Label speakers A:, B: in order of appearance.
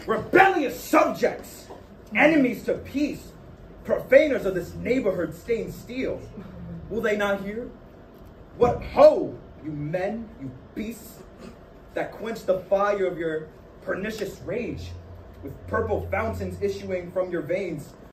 A: rebellious subjects, enemies to peace, profaners of this neighborhood stained steel. Will they not hear? What ho, you men, you beasts, that quench the fire of your pernicious rage, with purple fountains issuing from your veins,